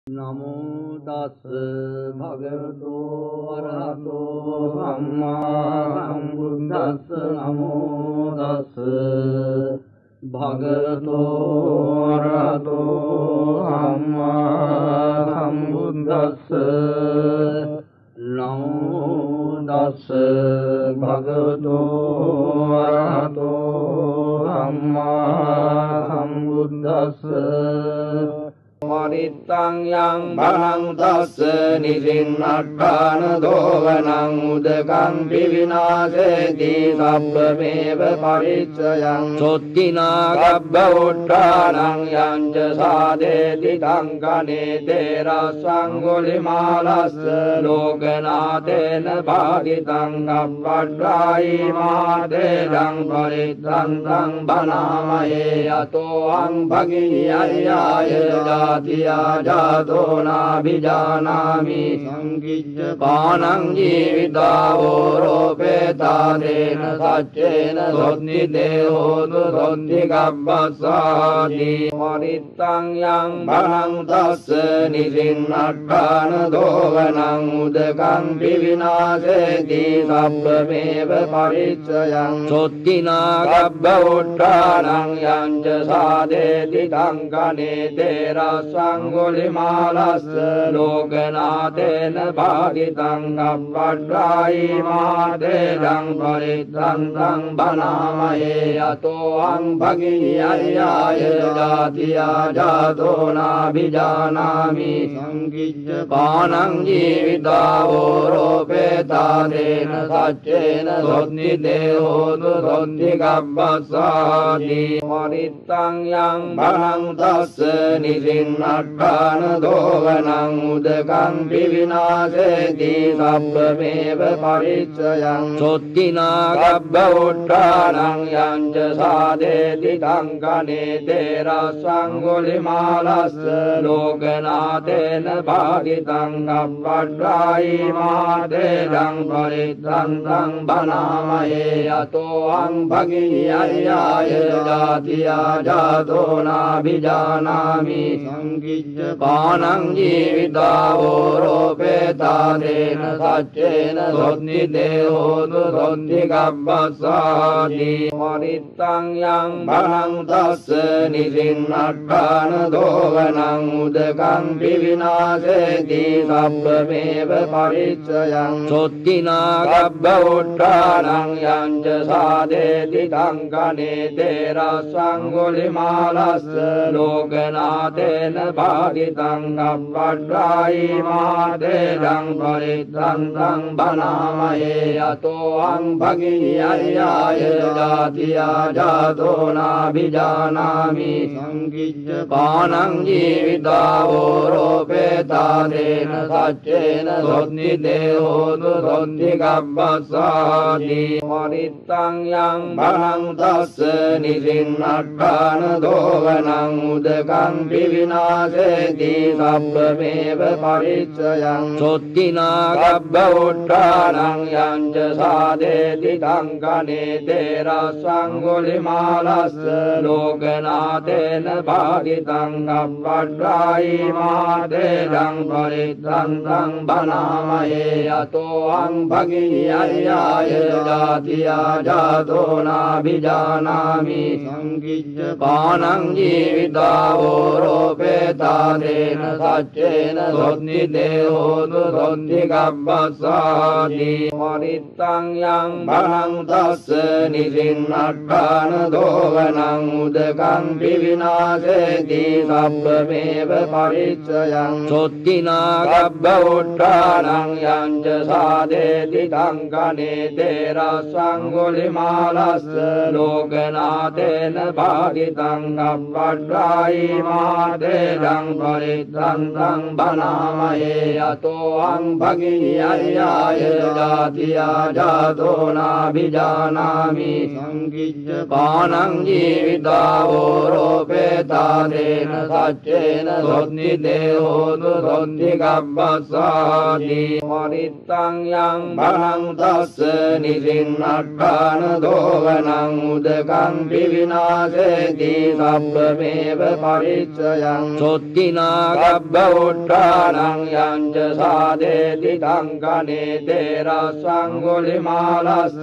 नमो तस् भगवतो अरहतो सम्मा सम्बुद्धस्स नमो तस् भगवतो अरहतो सम्मा सम्बुद्धस्स नमो तस् भगवतो अरहतो सम्मा सम्बुद्धस्स Marittang yang bhanang tas nisinnakkana dovanang udakang pivinaseti sabbameva pariccayang sottina gabba uttanang yanja sadeti tankane tera sangulimalassa lokanatena bhagitang gabbadrai madedang parittantang bhanamaye atohang bhagiyaya Jatiya jato nabhijanami Sankicca panang jivitavo ropeta dena saccena sotti dehotu sotti kabbasati Marittang yang bhanang tassa nisinnakkana dovanang udakang pivinaseti sabbameva pariccayang sottina gabba uttanang yanja sadeti tankane tera sangulimalassa lokanatena bhagitang gabbadrai madedang parittantang bhanamaye atohang bhagiyaya jatiya jato nabhijanami Sankicca panang jivitavo ropeta dena saccena sotti dehotu sotti kabbasati Marittang yang bhanang tassa nisinnakkana dovanang udakang pivinaseti sabbameva pariccayang sottina gabba uttanang yanja sadeti tankane tera sangulimalassa lokanatena bhagitang gabbadrai madedang parittantang bhanamaye atohang bhagiyaya jatiya jato nabhijanami Sankicca panang jivitavo ropeta dena saccena sotti dehotu sotti kabbasati Marittang yang bhanang tassa nisinnakkana dovanang udakang pivinaseti sabbameva pariccayang sottina gabba uttanang yanja sadeti tankane tera sangulimalassa lokanatena bhagitang gabbadrai madedang parittantang bhanamaye atohang bhagiyaya jatiya jato nabhijanami Sankicca panang jivitavo ropeta dena saccena sotti dehotu sotti kabbasati Marittang yang bhanang tassa nisinnakkana dovanang udakang pivinaseti sabbameva pariccayang sottina gabba uttanang yanja sadeti tankane tera sangulimalassa lokanatena bhagitang gabbadrai madedang parittantang bhanamaye atohang bhagiyaya jatiya jato nabhijanami Sankicca panang jivitavo ropeta dena saccena sotti dehotu sotti kabbasati Marittang yang bhanang tassa nisinnakkana dovanang udakang pivinaseti sabbameva pariccayang sottina gabba uttanang yanja sadeti tankane tera sangulimalassa lokanatena bhagitang gabbadrai madedang parittantang bhanamaye atohang bhagiyaya jatiya jato nabhijanami Sankicca panang jivitavo ropeta dena saccena sotti dehotu හෝතු සොත්තිගබ්බස්සාති මරිත්තං යං බලං තස්ස නිසින්නට්ඨාන දෝවනං උදකං පිවිනාසේති සබ්බමේව පරිච්ඡයං සොත්තිනා ගබ්බ උට්ඨානං යං ච සාදේති තංකනේ තේරස්සං ගුලිමාලස්ස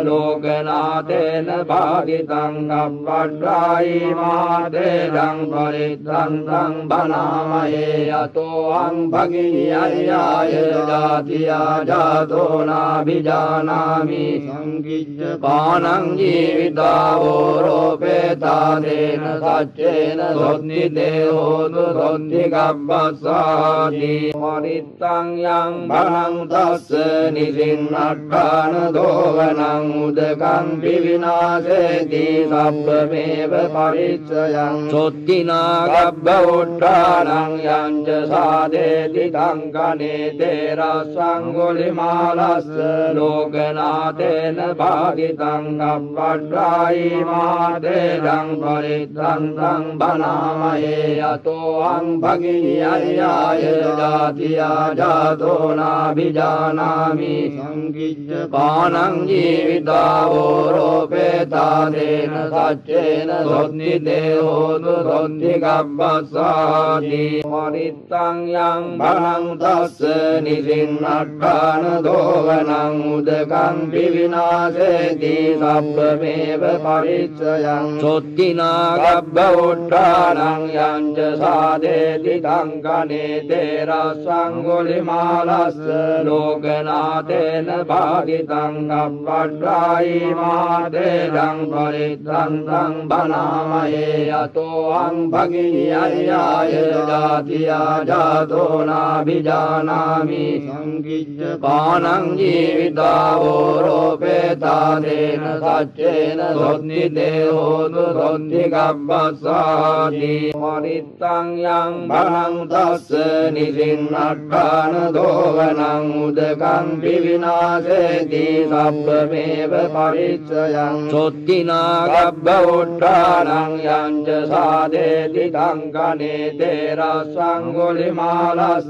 ලෝකනාතේන භාගිතං ගබ්බඩ්ඩායි මාදේදං පරිත්තං බනාමයේ යතෝහං භගිනියයාය ජාතියා ජාතෝ නාභිජානාමි සංකිච්ඡ පානං ජීවිතාවෝ රෝපේතාදේන සච්චේන සොත්ති දේහෝතු සොත්ති ගබ්බස්සාති මරිත්තං යං බලං තස්ස නිසින්නට්ඨාන දෝවනං උදකං පිවිනාසේති සබ්බමේව පරිච්ඡයං සොත්තිනා ගබ්බ උට්ඨානං යං ච සාදේති තංකනේ තේරස්සං ගුලිමාලස්ස ලෝකනාතේන භාගිතං ගබ්බඩ්ඩායි මාදේදං පරිත්තං බනාමයේ යතෝහං භගිනියයාය ජාතියා ජාතෝ නාභිජානාමි සංකිච්ඡ පානං ජීවිතාවෝ රෝපේතාදේන සච්චේන සොත්ති දේහෝතු සොත්ති ගබ්බස්සාති මරිත්තං යං බලං තස්ස නිසින්නට්ඨාන දෝවනං උදකං පිවිනාසේති සබ්බමේව පරිච්ඡයං සොත්තිනා ගබ්බ උට්ඨානං යං ච සාදේති තංකනේ තේරස්සං ගුලිමාලස්ස ලෝකනාතේන භාගිතං ගබ්බඩ්ඩායි මාදේදං පරිත්තං බනාමයේ යතෝහං භගිනියයාය ජාතියා ජාතෝ නාභිජානාමි සංකිච්ඡ පානං ජීවිතාවෝ රෝපේතාදේන සච්චේන සොත්ති දේහෝතු සොත්ති ගබ්බස්සාති මරිත්තං යං බලං තස්ස නිසින්නට්ඨාන දෝවනං උදකං පිවිනාසේති සබ්බමේව පරිච්ඡයං සොත්තිනා ගබ්බ උට්ඨානං යං ච සාදේති තංකනේ තේරස්සං ගුලිමාලස්ස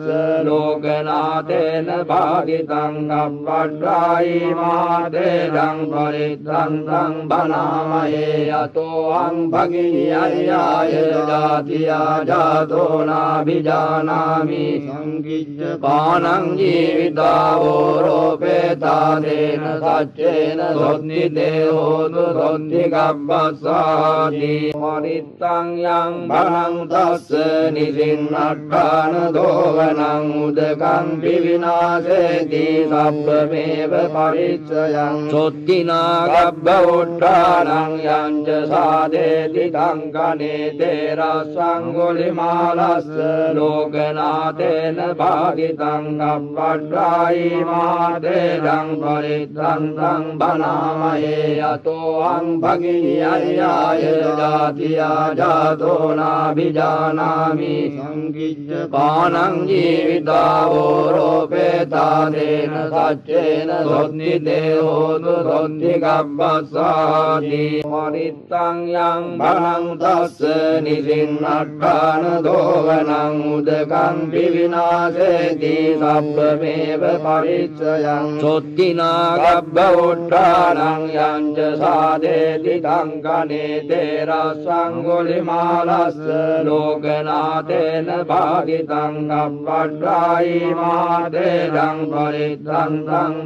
ලෝකනාතේන භාගිතං ගබ්බඩ්ඩායි මාදේදං පරිත්තං බනාමයේ යතෝහං භගිනියයාය ජාතියා ජාතෝ නාභිජානාමි සංකිච්ඡ පානං ජීවිතාවෝ රෝපේතාදේන සච්චේන සොත්ති දේහෝතු සොත්ති ගබ්බස්සාති මරිත්තං යං බලං තස්ස නිසින්නට්ඨාන දෝවනං උදකං පිවිනාසේති සබ්බමේව පරිච්ඡයං සොත්තිනා ගබ්බ උට්ඨානං යං ච සාදේති තංකනේ තේරස්සං ගුලිමාලස්ස ලෝකනාතේන භාගිතං ගබ්බඩ්ඩායි මාදේදං පරිත්තං බනාමයේ යතෝහං භගිනියයාය ජාතියා ජාතෝ නාභිජානාමි සංකිච්ඡ පානං ජීවිතාවෝ රෝපේතාදේන සච්චේන සොත්ති දේහෝතු සොත්ති ගබ්බස්සාති මරිත්තං යං බලං තස්ස නිසින්නට්ඨාන දෝවනං උදකං පිවිනාසේති සබ්බමේව පරිච්ඡයං සොත්තිනා ගබ්බ උට්ඨානං යං ච සාදේති තංකනේ තේරස්සං ගුලිමාලස්ස ලෝකනාතේන භාගිතං ගබ්බඩ්ඩායි මාදේදං පරිත්තං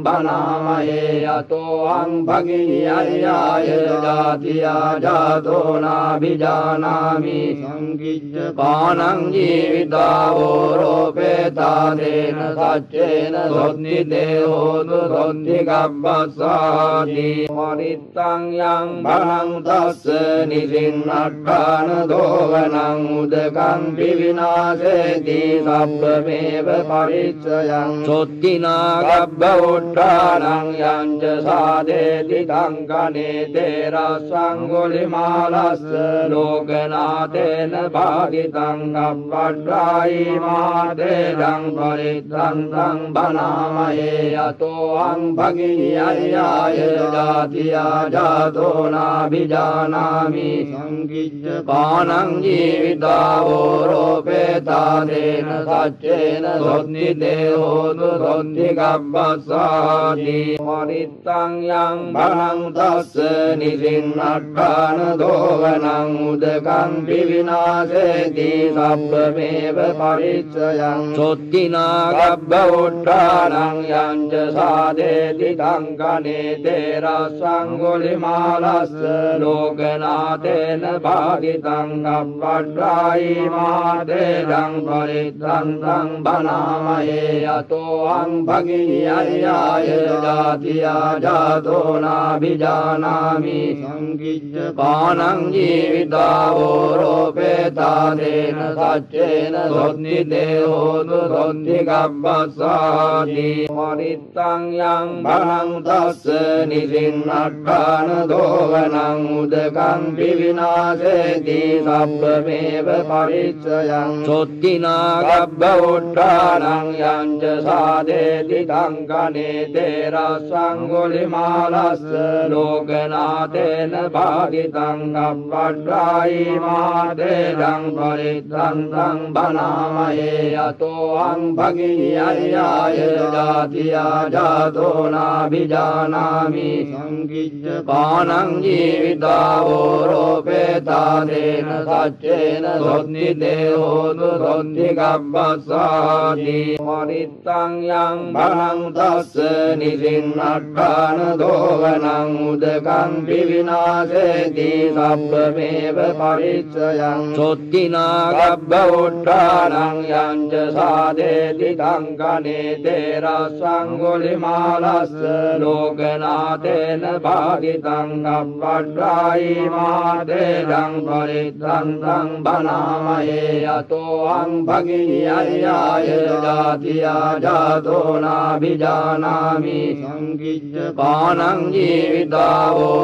බනාමයේ යතෝහං භගිනියයාය ජාතියා ජාතෝ නාභිජානාමි සංකිච්ඡ පානං ජීවිතාවෝ රෝපේතාදේන සච්චේන සොත්ති දේහෝතු සොත්ති ගබ්බස්සාති මරිත්තං යං බලං තස්ස නිසින්නට්ඨාන දෝවනං උදකං පිවිනාසේති සබ්බමේව පරිච්ඡයං සොත්තිනා ගබ්බ උට්ඨානං යං ච සාදේති තංකනේ තේරස්සං ගුලිමාලස්ස ලෝකනාතේන භාවිතං කප්පඩ්ඩායි මාදේදං පරිත්තං බනාමයේ යතෝහං භගිනියයාය ජාතියා ජාතෝ නාභිජානාමි සංකිච්ඡ පානං ජීවිතාවෝ රෝපේතාදේන සච්චේන සොත්ති දේහෝතු සොත්ති කප්පස්සාති මරිත්තං යං භනං තස්ස නිසින්නට්ඨාන දෝවනං උදකං පිවිනාසේති සබ්බමේව පරිච්ඡයං සොත්තිනා ගබ්බ උට්ඨානං යං ච සාදේති තංකනේ තේරස්සං ගුලිමාලස්ස ලෝකනාතේන භාවිතං කප්පඩ්ඩායි මාදේදං පරිත්තං බනාමයේ යතෝහං භගිනියයාය ජාතියා ජාතෝ නාභිජානාමි සංකිච්ඡ පානං ජීවිතාවෝ රෝපේතාදේන සච්චේන සොත්ති දේහෝතු සොත්ති කප්පස්සාති මරිත්තං යං භනං තස්ස නිසින්නට්ඨාන දෝවනං උදකං පිවිනාසේති සබ්බමේව පරිච්ඡයං සොත්තිනා ගබ්බ උට්ඨානං යං ච සාදේති තංකනේ තේරස්සං ගුලිමාලස්ස ලෝකනාතේන භාවිතං කප්පඩ්ඩායි මාදේදං පරිත්තං බනාමයේ යතෝහං භගිනියයාය ජාතියා ජාතෝ නාභිජානාමි සංකිච්ඡ පානං ජීවිතාවෝ රෝපේතාදේන සච්චේන සොත්ති දේහෝතු සොත්ති කප්පස්සාති මරිත්තං යං භනං තස්ස නිසින්නට්ඨාන දෝවනං උදකං පිවිනාසේති සබ්බමේව පරිච්ඡයං සොත්තිනා ගබ්බ උට්ඨානං යං ච සාදේති තංකනේ තේරස්සං ගුලිමාලස්ස ලෝකනාතේන භාවිතං කප්පඩ්ඩායි මාදේදං පරිත්තං බනාමයේ යතෝහං භගිනියයාය ජාතියා ජාතෝ නාභිජානාමි සංකිච්ඡ පානං ජීවිතාවෝ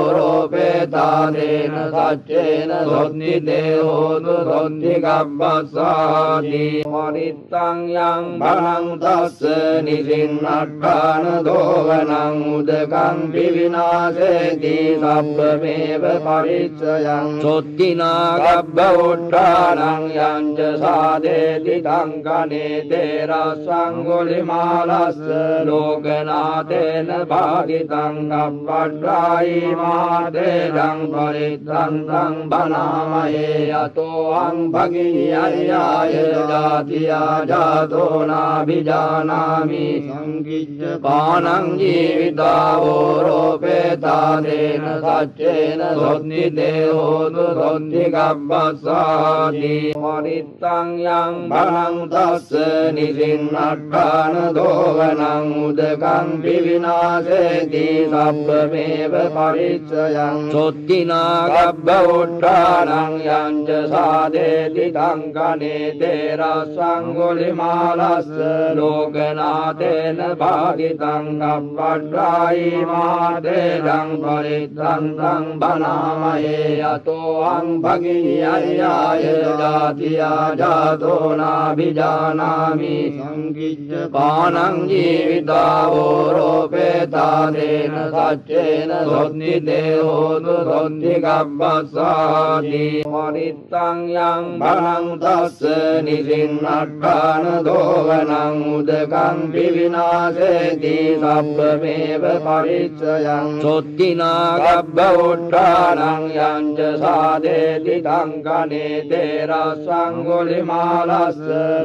රෝපේතාදේන සච්චේන සොත්ති දේහෝතු සොත්ති කප්පස්සාති මරිත්තං යං භනං තස්ස නිසින්නට්ඨාන දෝවනං උදකං පිවිනාසේති සබ්බමේව පරිච්ඡයං සොත්තිනා ගබ්බ උට්ඨානං යං ච සාදේති තංකනේ තේරස්සං ගුලිමාලස්ස ලෝකනාතේන භාවිතං කප්පඩ්ඩායි මාදේදං පරිත්තං බනාමයේ යතෝහං භගිනියයාය ජාතියා ජාතෝ නාභිජානාමි සංකිච්ඡ පානං ජීවිතාවෝ රෝපේතාදේන සච්චේන සොත්ති දේහෝතු සොත්ති කප්පස්සාති මරිත්තං යං භනං තස්ස නිසින්නට්ඨාන දෝවනං උදකං පිවිනාසේති සබ්බමේව පරිච්ඡයං සොත්තිනා ගබ්බ උට්ඨානං යං ච සාදේති තංකනේ තේරස්සං ගුලිමාලස්ස ලෝකනාතේන භාවිතං කප්පඩ්ඩායි මාදේදං පරිත්තං බනාමයේ යතෝහං භගිනියයාය ජාතියා ජාතෝ නාභිජානාමි සංකිච්ඡ පානං ජීවිතාවෝ රෝපේතාදේන සච්චේන සොත්ති දේහෝතු සොත්ති කප්පස්සාති මරිත්තං යං භනං තස්ස නිසින්නට්ඨාන දෝවනං උදකං පිවිනාසේති සබ්බමේව පරිච්ඡයං සොත්තිනා ගබ්බ උට්ඨානං යං ච සාදේති තංකනේ තේරස්සං ගුලිමාලස්ස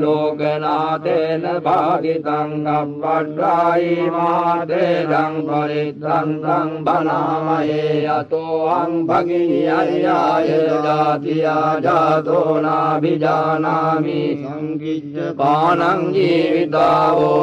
ලෝකනාතේන භාවිතං කප්පඩ්ඩායි මාදේදං පරිත්තං බනාමයේ යතෝහං භගිනියයාය ජාතියා ජාතෝ නාභිජානාමි සංකිච්ඡ පානං ජීවිතාවෝ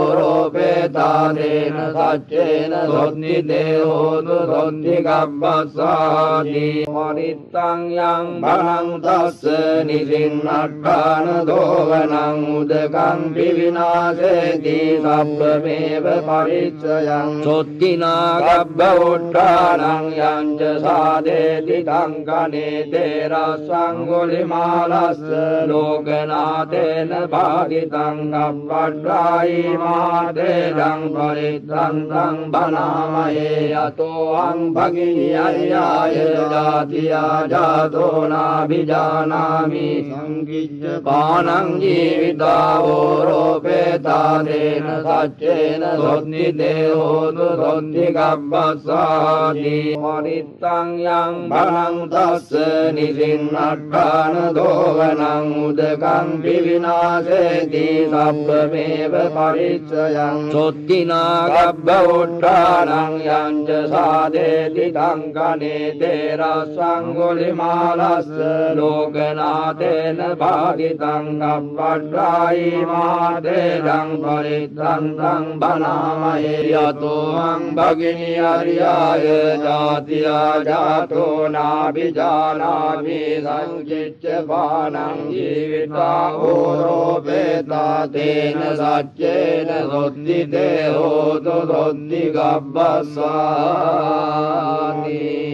රෝපේතාදේන සච්චේන සොත්ති දේහෝතු සොත්ති කප්පස්සාති මරිත්තං යං භනං තස්ස නිසින්න නිසින්නක්ඛාන දෝවනං උදකං පිවිනාසේති සබ්බමේව පරිච්ඡයං සොත්තිනා ගබ්බ උට්ඨානං යංච සාදේති තංකනේ තේරස්සං ගුලිමාලස්ස ලෝකනාතේන භාගිතං ගබ්බඩ්ඩායි මහතේජං පරිත්තං බනාමයේ යතෝං භගිනියයාය ජාතියා ජාතෝ නාභිජානාමි සංකිච්ඡ පානං ජීවිතාවෝ රෝපේතාදේන සච්චේන සොත්ති දේහෝතු සොත්ති ගබ්බස්සාති පරිත්තං යං භනං තස්ස නිසින්නක්ඛාන දෝවනං උදකං පිවිනාසේති සබ්බමේව පරිච්ඡයං සොත්තිනා ගබ්බ උට්ඨානං යංච සාදේති තංකනේ තේරස්සං ගුලිමාලස්ස ලෝකනාතේන භාගිතං ගබ්බඩ්ඩායි මහතේජං පරිත්තං බනාමයේ යතෝං භගිනි අරියාය ජාතියා ජාතෝ නාභිජානාමි සංකිච්ඡ පානං ජීවිතා ඕරෝපේතා තේන සච්චේන සොත්ති දේහෝතු සොත්ති ගබ්බස්සාති